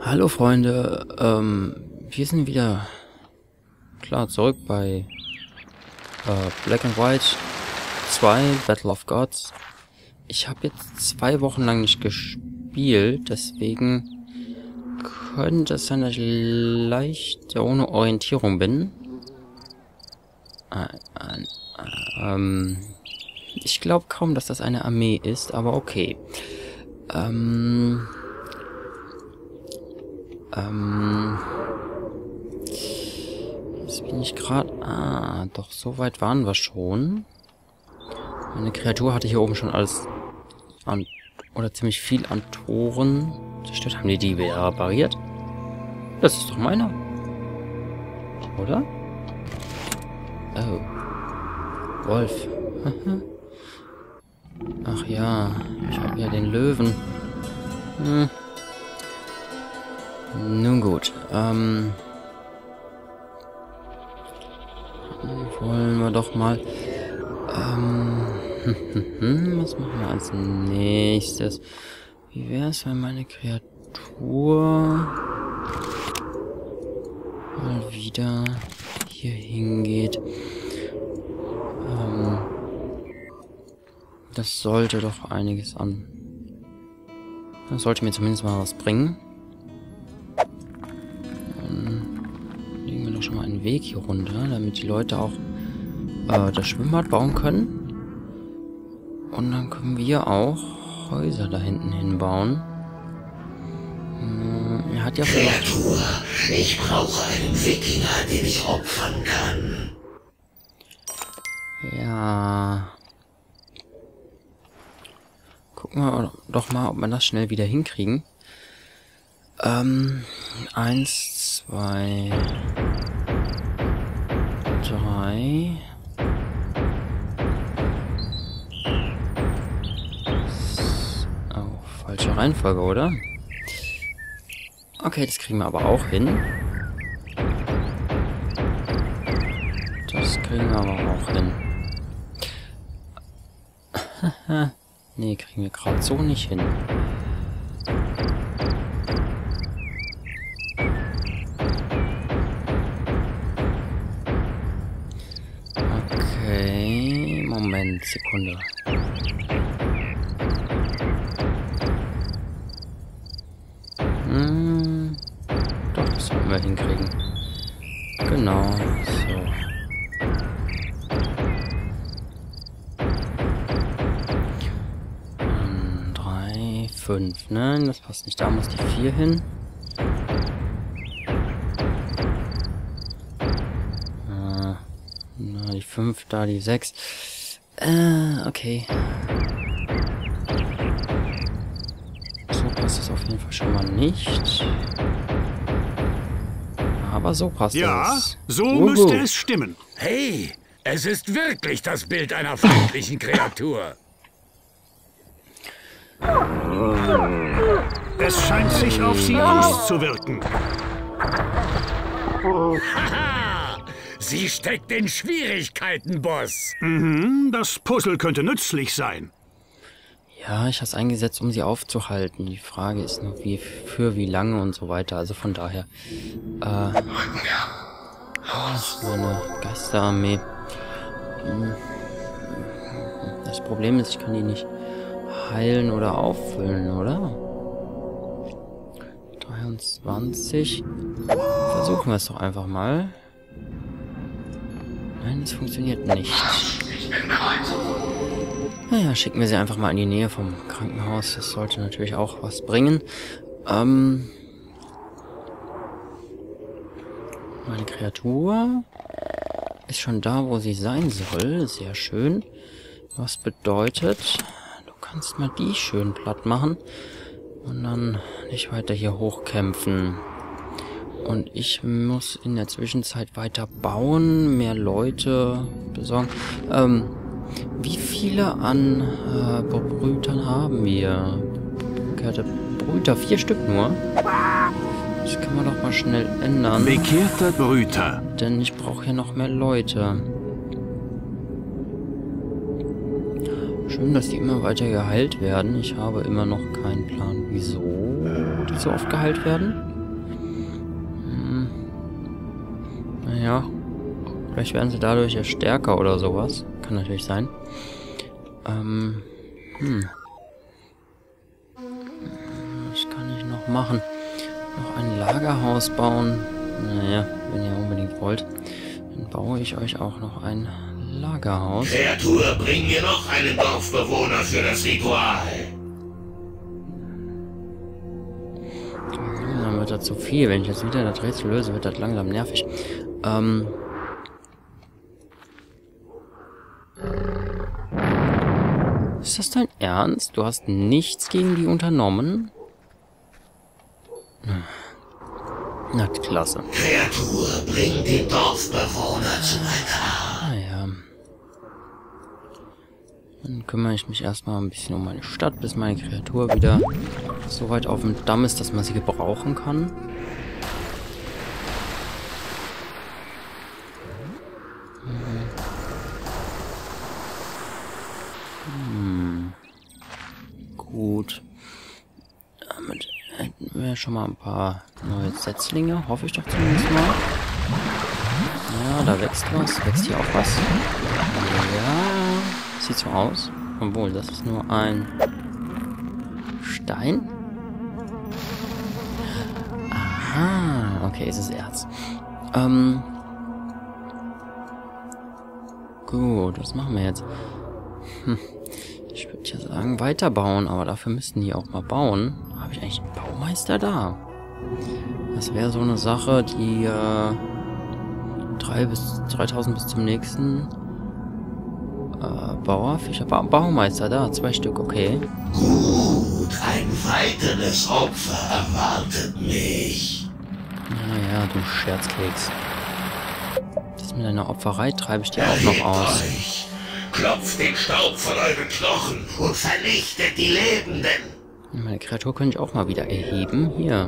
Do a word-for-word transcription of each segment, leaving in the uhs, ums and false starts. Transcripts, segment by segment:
Hallo Freunde, ähm, wir sind wieder klar zurück bei äh, Black and White zwei, Battle of Gods. Ich habe jetzt zwei Wochen lang nicht gespielt, deswegen könnte es sein, dass ich leicht ohne Orientierung bin. Äh, äh, ähm, ich glaube kaum, dass das eine Armee ist, aber okay. Ähm... Ähm, jetzt bin ich gerade... Ah, doch, so weit waren wir schon. Meine Kreatur hatte hier oben schon alles an... Oder ziemlich viel an Toren zerstört. Haben die die wieder repariert? Das ist doch meiner. Oder? Oh. Wolf. Ach ja, ich habe ja den Löwen. Hm. Nun gut, ähm... wollen wir doch mal... Ähm... was machen wir als nächstes? Wie wäre es, wenn meine Kreatur... mal wieder hier hingeht? Ähm... Das sollte doch einiges an... Das sollte mir zumindest mal was bringen. Schon mal einen Weg hier runter, damit die Leute auch äh, das Schwimmbad bauen können. Und dann können wir auch Häuser da hinten hinbauen. Hm, er hat ja Kreatur, ich brauche einen Wikinger, den ich opfern kann. Ja. Gucken wir doch mal, ob wir das schnell wieder hinkriegen. Ähm, eins, zwei... drei. Oh, falsche Reihenfolge, oder? Okay, das kriegen wir aber auch hin. Das kriegen wir aber auch hin. Nee, kriegen wir gerade so nicht hin. Moment, Sekunde. Hm, doch, das sollten wir hinkriegen. Genau, so. Um, drei, fünf, nein, das passt nicht. Da muss die vier hin. Ah, na, die fünf, da die sechs. Äh, okay. So passt es auf jeden Fall schon mal nicht. Aber so passt ja, es. Ja, so Uhu. müsste es stimmen. Hey, es ist wirklich das Bild einer feindlichen Kreatur. Es scheint sich auf sie auszuwirken. Haha! Sie steckt in Schwierigkeiten, Boss. Mhm, das Puzzle könnte nützlich sein. Ja, ich habe es eingesetzt, um sie aufzuhalten. Die Frage ist nur, wie für wie lange und so weiter. Also von daher. Äh, das ist eine Geisterarmee. Das Problem ist, ich kann die nicht heilen oder auffüllen, oder? dreiundzwanzig. Versuchen wir es doch einfach mal. Nein, es funktioniert nicht. Naja, schicken wir sie einfach mal in die Nähe vom Krankenhaus. Das sollte natürlich auch was bringen. Ähm... Meine Kreatur ist schon da, wo sie sein soll. Sehr schön. Was bedeutet, du kannst mal die schön platt machen. Und dann nicht weiter hier hochkämpfen. Und ich muss in der Zwischenzeit weiter bauen, mehr Leute besorgen. Ähm, wie viele an äh, Brütern haben wir? Bekehrte Brüter, vier Stück nur. Das kann man doch mal schnell ändern. Bekehrter Brüter. Denn ich brauche hier noch mehr Leute. Schön, dass die immer weiter geheilt werden. Ich habe immer noch keinen Plan, wieso die so oft geheilt werden. Ja. Vielleicht werden sie dadurch ja stärker oder sowas. Kann natürlich sein. Ähm. Hm. Was kann ich noch machen? Noch ein Lagerhaus bauen. Naja, wenn ihr unbedingt wollt, dann baue ich euch auch noch ein Lagerhaus. Kreatur, bring mir noch einen Dorfbewohner für das Ritual. Dann wird das zu viel. Wenn ich jetzt wieder das Rätsel löse, wird das langsam nervig. Ähm. Ist das dein Ernst? Du hast nichts gegen die unternommen? Na, klasse. Kreatur, bring die Dorfbewohner zum Altar. Naja. Dann kümmere ich mich erstmal ein bisschen um meine Stadt, bis meine Kreatur wieder so weit auf dem Damm ist, dass man sie gebrauchen kann. Hm. Gut. Damit hätten wir schon mal ein paar neue Setzlinge, hoffe ich doch zumindest mal. Ja, da wächst was. Wächst hier auch was? Ja, sieht so aus. Obwohl, das ist nur ein Stein. Aha, okay, es ist Erz. Ähm. Gut, was machen wir jetzt? Hm. Ich würde ja sagen, weiterbauen, aber dafür müssten die auch mal bauen. Habe ich eigentlich einen Baumeister da? Das wäre so eine Sache, die äh, drei bis dreitausend bis zum nächsten äh, Bauer, Fischer, ba Baumeister da, zwei Stück, okay. Gut, ein weiteres Opfer erwartet mich. Naja, du Scherzkeks. Das mit deiner Opferei treibe ich dir auch noch aus. Euch. Klopft den Staub von euren Knochen und vernichtet die Lebenden. Meine Kreatur könnte ich auch mal wieder erheben. Hier.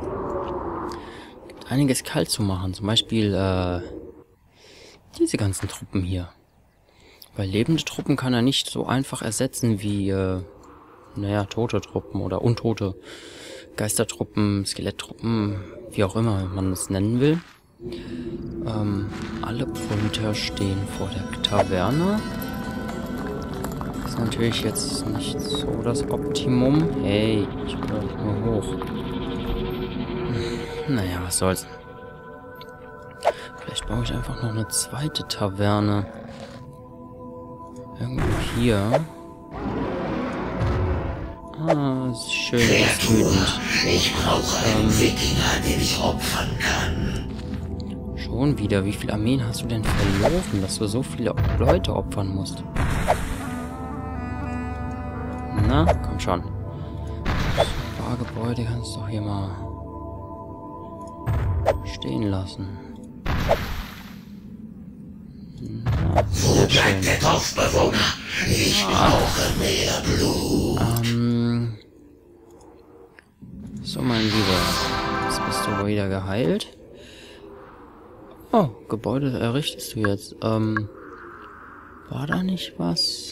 Gibt einiges kalt zu machen. Zum Beispiel, äh, diese ganzen Truppen hier. Weil lebende Truppen kann er nicht so einfach ersetzen wie, äh, naja, tote Truppen oder untote Geistertruppen, Skeletttruppen, wie auch immer man es nennen will. Ähm, alle Brüter stehen vor der Taverne. Das ist natürlich jetzt nicht so das Optimum. Hey, ich will doch nur hoch. Hm, naja, was soll's. Vielleicht baue ich einfach noch eine zweite Taverne. Irgendwo hier. Ah, ist schön. Ist wütend. Ich brauche einen ähm, Wikinger, den ich opfern kann. Schon wieder? Wie viele Armeen hast du denn verloren, dass du so viele Leute opfern musst? Na, komm schon. Bargebäude kannst du doch hier mal stehen lassen. Na, Wo bleibt der Dorfbewohner? Ich ah. brauche mehr Blut. Ähm, so, mein Lieber. Jetzt bist du wieder geheilt. Oh, Gebäude errichtest du jetzt. Ähm, war da nicht was?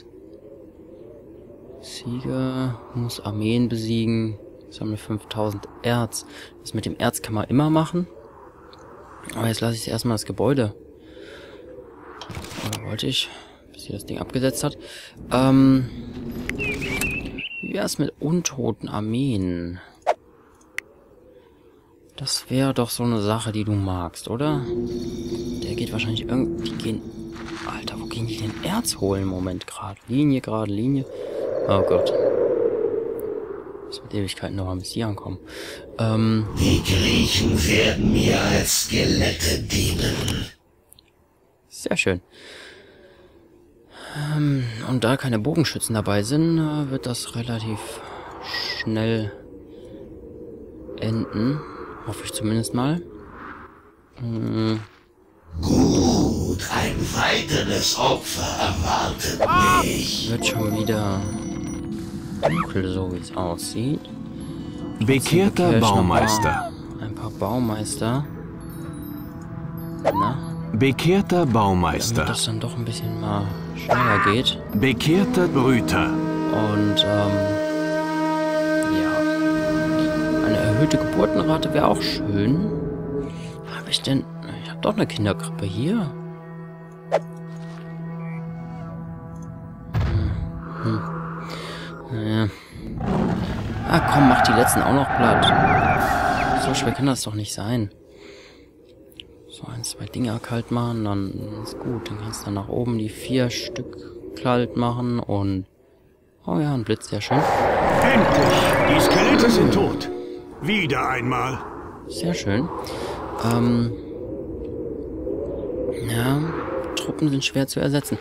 Sieger muss Armeen besiegen. Sammle fünftausend Erz. Das mit dem Erz kann man immer machen. Aber jetzt lasse ich erstmal das Gebäude. Oder wollte ich, bis sie das Ding abgesetzt hat. Ähm, wie wäre es mit untoten Armeen? Das wäre doch so eine Sache, die du magst, oder? Der geht wahrscheinlich irgendwie... Die gehen... Alter, wo gehen die denn Erz holen im Moment gerade? Linie, gerade Linie. Oh Gott. Das wird Ewigkeiten noch bis hier ankommen. Ähm... Die Griechen werden mir als Skelette dienen. Sehr schön. Ähm, und da keine Bogenschützen dabei sind, wird das relativ schnell enden. Hoffe ich zumindest mal. Hm. Gut, ein weiteres Opfer erwartet mich. Wird schon wieder dunkel, so wie es aussieht. Bekehrter Baumeister. Ein paar Baumeister. Na? Bekehrter Baumeister. Damit das dann doch ein bisschen mal schneller geht. Bekehrter Brüter. Und, ähm... ja. Eine erhöhte Geburtenrate wäre auch schön. Habe ich denn... Ich habe doch eine Kinderkrippe hier. Hm. Hm. Naja. Ah, komm, mach die letzten auch noch platt. So schwer kann das doch nicht sein. So, ein, zwei Dinger kalt machen, dann ist gut. Dann kannst du dann nach oben die vier Stück kalt machen und... Oh ja, ein Blitz, sehr schön. Endlich! Die Skelette sind tot. Wieder einmal. Sehr schön. Ähm... Ja, Truppen sind schwer zu ersetzen.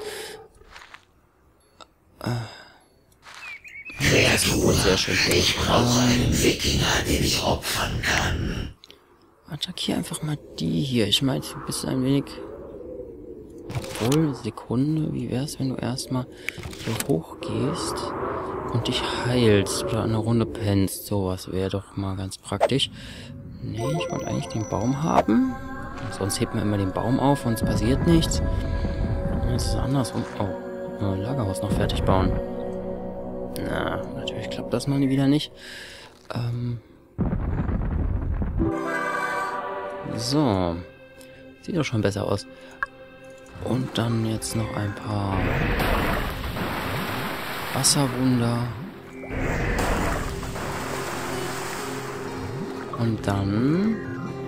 Äh... Kreatur, sehr schön. Ich brauche einen Wikinger, den ich opfern kann. Attackier einfach mal die hier. Ich meine, du bist ein wenig... Obwohl, Sekunde, wie wär's, wenn du erstmal hier hochgehst und dich heilst oder eine Runde pennst? Sowas wäre doch mal ganz praktisch. Nee, ich wollte eigentlich den Baum haben. Sonst hebt man immer den Baum auf und es passiert nichts. Das ist andersrum. Oh, ein Lagerhaus noch fertig bauen. Na, natürlich klappt das mal wieder nicht. Ähm... So. Sieht doch schon besser aus. Und dann jetzt noch ein paar Wasserwunder. Und dann...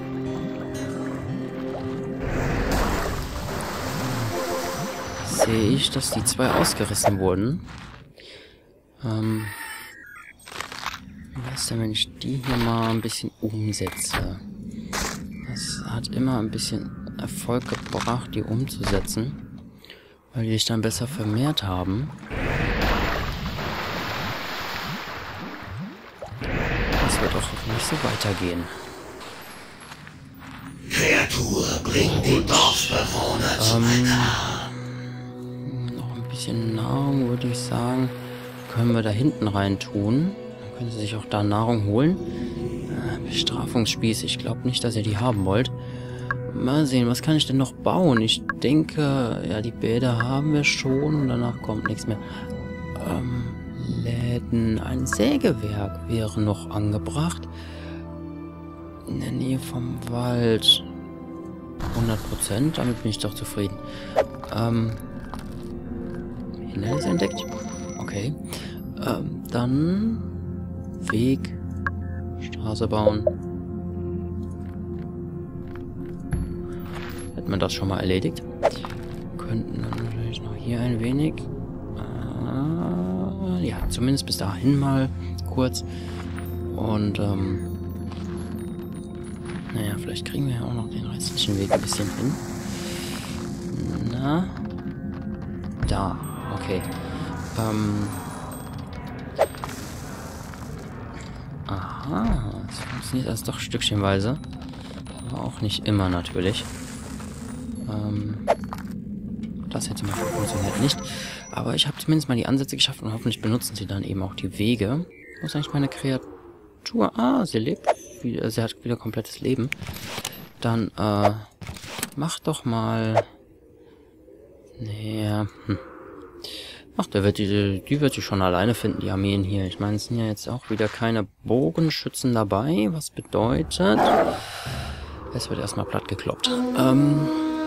sehe ich, dass die zwei ausgerissen wurden. Ähm... Wie wär's denn, wenn ich die hier mal ein bisschen umsetze? Das hat immer ein bisschen Erfolg gebracht, die umzusetzen, weil die sich dann besser vermehrt haben. Das wird auch nicht so weitergehen. Kreatur, bring die Dorfbewohner zu ähm, Noch ein bisschen Nahrung, würde ich sagen, können wir da hinten rein tun. Dann können sie sich auch da Nahrung holen. Bestrafungsspieß. Ich glaube nicht, dass ihr die haben wollt. Mal sehen, was kann ich denn noch bauen? Ich denke, ja, die Bäder haben wir schon und danach kommt nichts mehr. Ähm, Läden. Ein Sägewerk wäre noch angebracht. In der Nähe vom Wald. hundert Prozent, damit bin ich doch zufrieden. Ähm, Hindernis entdeckt? Okay. Ähm, dann Weg. Straße bauen. Hätten wir das schon mal erledigt. Könnten dann natürlich noch hier ein wenig. Äh, ja, zumindest bis dahin mal kurz. Und, ähm, naja, vielleicht kriegen wir ja auch noch den restlichen Weg ein bisschen hin. Na. Da. Okay. Ähm. Aha, es funktioniert alles doch stückchenweise. Aber auch nicht immer natürlich. Ähm, das hier zum Beispiel funktioniert nicht. Aber ich habe zumindest mal die Ansätze geschafft und hoffentlich benutzen sie dann eben auch die Wege. Wo ist eigentlich meine Kreatur? Ah, sie lebt. Sie hat wieder komplettes Leben. Dann, äh, mach doch mal... Nee, hm. Ach, der wird die, die wird sich schon alleine finden, die Armeen hier. Ich meine, es sind ja jetzt auch wieder keine Bogenschützen dabei, was bedeutet, es wird erstmal platt gekloppt. Ähm,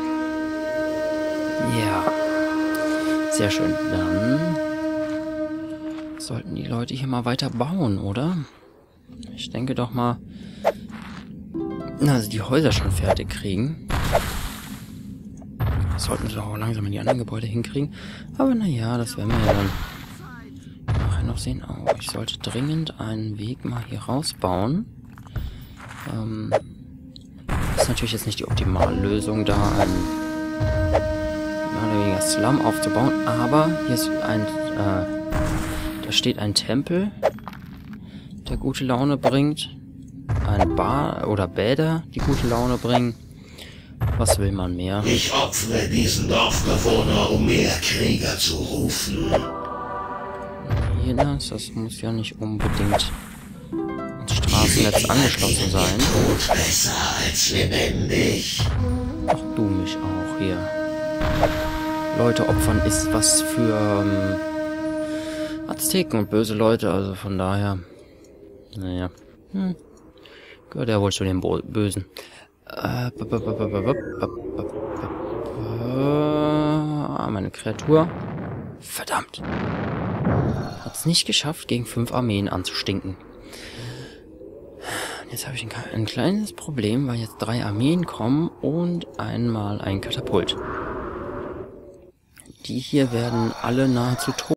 ja, sehr schön. Dann sollten die Leute hier mal weiter bauen, oder? Ich denke doch mal, also die Häuser schon fertig kriegen. Sollten sie doch auch langsam in die anderen Gebäude hinkriegen. Aber naja, das werden wir ja dann nachher noch sehen. Oh, ich sollte dringend einen Weg mal hier rausbauen. Ähm, ist natürlich jetzt nicht die optimale Lösung, da einen mehr oder weniger Slum aufzubauen. Aber hier ist ein, äh, da steht ein Tempel, der gute Laune bringt. Ein Bar oder Bäder, die gute Laune bringen. Was will man mehr? Ich opfere diesen Dorfbewohner, um mehr Krieger zu rufen. Hier das, das muss ja nicht unbedingt ans Straßennetz angeschlossen sein. Tot besser als lebendig. Ach du mich auch hier. Leute opfern ist was für ähm, Azteken und böse Leute, also von daher. Naja. Hm. Gehört ja wohl zu den Bo Bösen. Äh, meine Kreatur. Verdammt. Hat es nicht geschafft, gegen fünf Armeen anzustinken. Jetzt habe ich ein, ein kleines Problem, weil jetzt drei Armeen kommen und einmal ein Katapult. Die hier werden alle nahezu tot.